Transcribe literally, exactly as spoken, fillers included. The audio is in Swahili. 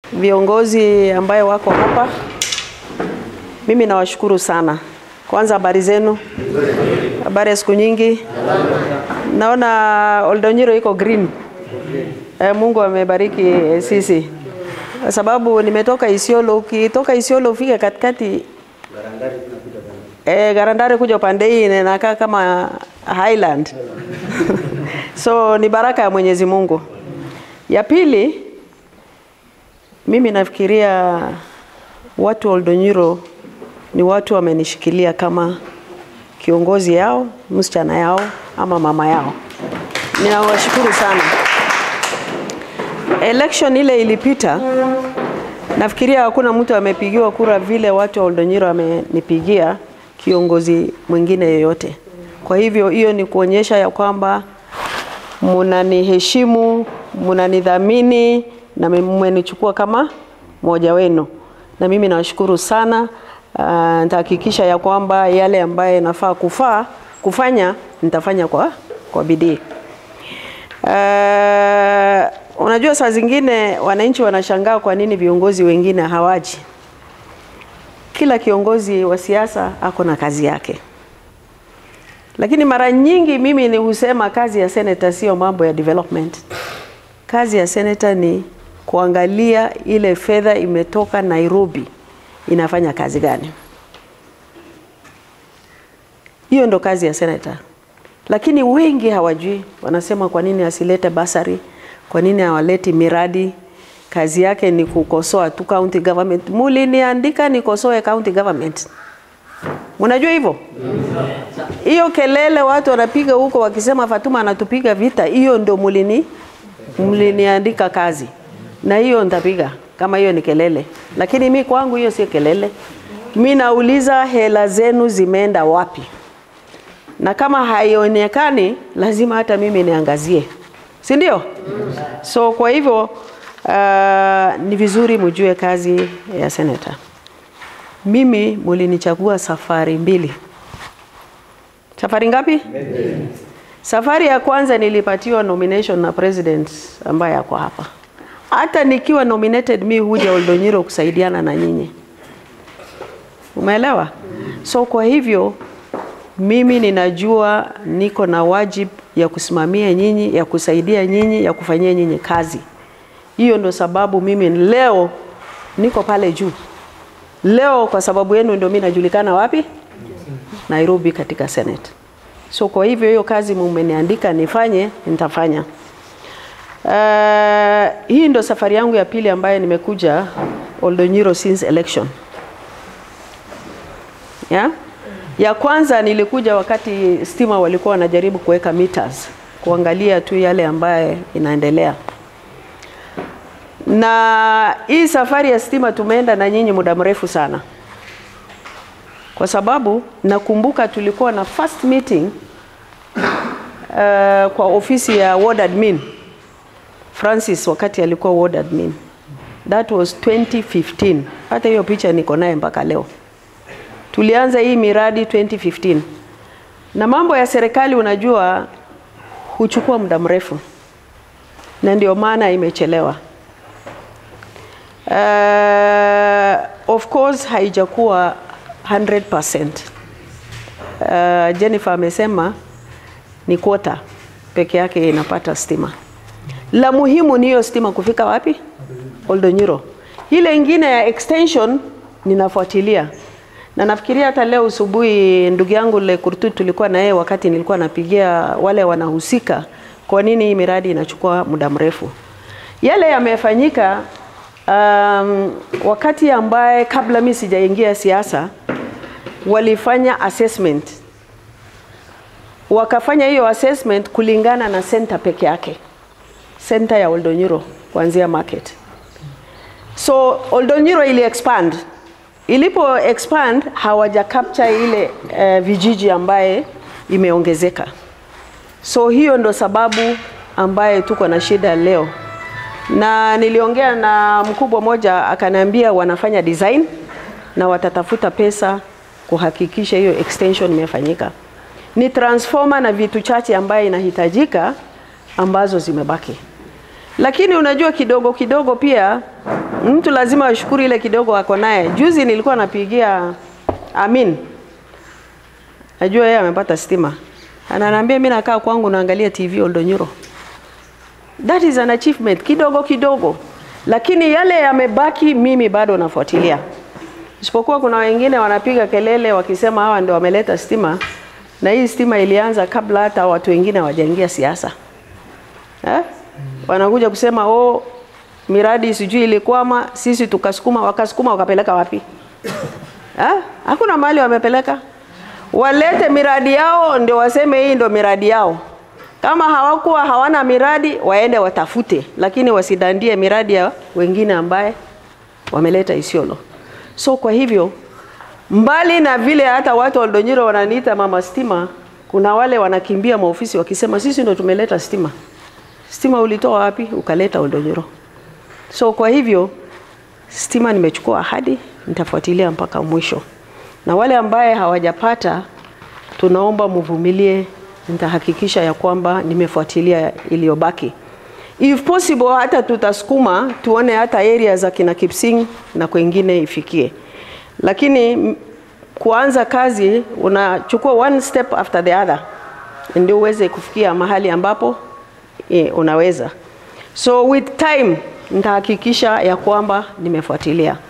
viongozi ambaye wako hapa, mimi nawashukuru sana. Kwanza habari zenu? Habari ya siku nyingi? Naona Oldonyiro iko green. Eh, Mungu amebariki eh, sisi. Kwa sababu nimetoka Isiolo, ukitoka Isiolo ufike katikati Garandari kuja eh Garandari kuja pande hii inakaa kama Highland. So ni baraka ya Mwenyezi Mungu. Ya pili, mimi nafikiria watu Oldonyiro ni watu wamenishikilia kama kiongozi yao, msichana yao ama mama yao. Ninawashukuru sana. Election ile ilipita, nafikiria hakuna mtu amepigiwa kura vile watu wa Oldonyiro wamenipigia kiongozi mwingine yoyote. Kwa hivyo hiyo ni kuonyesha ya kwamba mnaniheshimu, mnanidhamini na mmenichukua kama mmoja wenu. Na mimi nawashukuru sana. Uh, nitahakikisha ya kwamba yale ambaye nafaa kufaa kufanya nitafanya kwa kwa bidii. Uh, unajua saa zingine wananchi wanashangaa kwa nini viongozi wengine hawaji. Kila kiongozi wa siasa ako na kazi yake. Lakini mara nyingi mimi ni husema kazi ya senator sio mambo ya development. Kazi ya senator ni kuangalia ile fedha imetoka Nairobi inafanya kazi gani. Hiyo ndo kazi ya senator. Lakini wengi hawajui, wanasema kwa nini asilete basari, kwa nini hawaleti miradi. Kazi yake ni kukosoa tu county government. Muli niandika nikosoe county government. Unajua hivyo? Hiyo kelele watu wanapiga huko wakisema Fatuma anatupiga vita, hiyo ndo mulini mliniandika kazi. Na hiyo nitapiga kama hiyo ni kelele. Lakini mimi kwangu hiyo si kelele. Mimi nauliza hela zenu zimeenda wapi? Na kama haionekani lazima hata mimi niangazie. Si ndio? So kwa hivyo uh, ni vizuri mjue kazi ya senator. Mimi mulinichagua safari mbili. Safari ngapi? Mbili. Safari ya kwanza nilipatiwa nomination na president ambaye yako hapa. Hata nikiwa nominated mi huja Oldonyiro kusaidiana na nyinyi. Umeelewa? So kwa hivyo mimi ninajua niko na wajibu ya kusimamia nyinyi, ya kusaidia nyinyi, ya kufanyia nyinyi kazi. Hiyo ndo sababu mimi leo niko pale juu. Leo kwa sababu yenu ndio mimi najulikana wapi? Nairobi katika Senate. So kwa hivyo hiyo kazi mmeniandika nifanye, nitafanya. Uh, hii ndo safari yangu ya pili ambayo nimekuja Oldonyiro since election. Yeah? Ya kwanza nilikuja wakati stima walikuwa wanajaribu kuweka meters, kuangalia tu yale ambaye inaendelea. Na hii safari ya stima tumeenda na nyinyi muda mrefu sana. Kwa sababu nakumbuka tulikuwa na first meeting uh, kwa ofisi ya ward admin. Francis wakati alikuwa ward admin. That was twenty fifteen. Hata hiyo picha niko naye mpaka leo. Tulianza hii miradi twenty fifteen. Na mambo ya serikali unajua huchukua muda mrefu. Na ndio maana imechelewa. Uh, of course haijakuwa one hundred percent. Uh, Jennifer amesema ni quota peke yake inapata stima. La muhimu ni hiyo stima kufika wapi? Oldonyiro. Ile ingine ya extension ninafuatilia. Na nafikiria hata leo asubuhi ndugu yangu Le Kurtu tulikuwa na yeye wakati nilikuwa napigia wale wanahusika kwa nini hii miradi inachukua muda mrefu. Yale yamefanyika um, wakati ambaye kabla mimi sijaingia siasa walifanya assessment. Wakafanya hiyo assessment kulingana na center peke yake. Center ya Oldonyiro kuanzia market. So Oldonyiro ili expand. Ilipo expand hawaja capture ile uh, vijiji ambaye imeongezeka. So hiyo ndo sababu ambaye tuko na shida leo. Na niliongea na mkubwa moja akaniambia wanafanya design na watatafuta pesa kuhakikisha hiyo extension imefanyika. Ni transformer na vitu chache ambaye inahitajika ambazo zimebaki. Lakini unajua kidogo kidogo pia mtu lazima ashukuru ile kidogo ako naye. Juzi nilikuwa napigia Amin. Najua yeye amepata stima. Ananiambia mimi nakaa kwangu naangalia T V Oldonyoro. That is an achievement kidogo kidogo. Lakini yale yamebaki mimi bado nafuatilia. Isipokuwa kuna wengine wanapiga kelele wakisema hawa ndio wameleta stima, na hii stima ilianza kabla hata watu wengine hawajaingia siasa. Eh? Wanakuja kusema oh miradi sijui ilikwama, sisi tukasukuma, wakasukuma wakapeleka wapi? Eh? Hakuna mahali wamepeleka. Walete miradi yao ndio waseme hii ndio miradi yao. Kama hawakuwa hawana miradi waende watafute, lakini wasidandie miradi ya wengine ambaye wameleta Isiolo. So kwa hivyo mbali na vile hata watu wa Oldonyoro wananiita mama stima, kuna wale wanakimbia maofisi wakisema sisi ndio tumeleta stima. Stima ulitoa wapi? Ukaleta Oldonyoro. So kwa hivyo stima nimechukua ahadi, nitafuatilia mpaka mwisho. Na wale ambaye hawajapata tunaomba mvumilie, nitahakikisha ya kwamba nimefuatilia iliyobaki. If possible hata tutasukuma tuone hata area za kina Kipsing na kwingine ifikie. Lakini kuanza kazi unachukua one step after the other ndio uweze kufikia mahali ambapo eh, unaweza. So with time nitahakikisha ya kwamba nimefuatilia.